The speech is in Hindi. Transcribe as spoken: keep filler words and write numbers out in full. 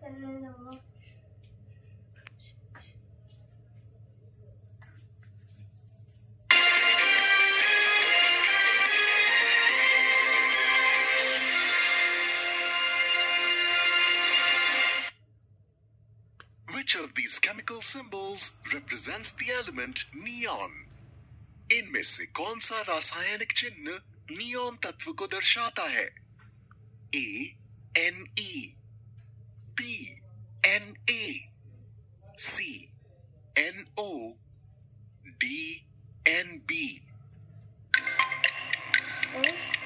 Which of these chemical symbols represents the element neon? इनमें से कौन सा रासायनिक चिन्ह नियॉन तत्व को दर्शाता है? A N E, B N A, C N O, D N B.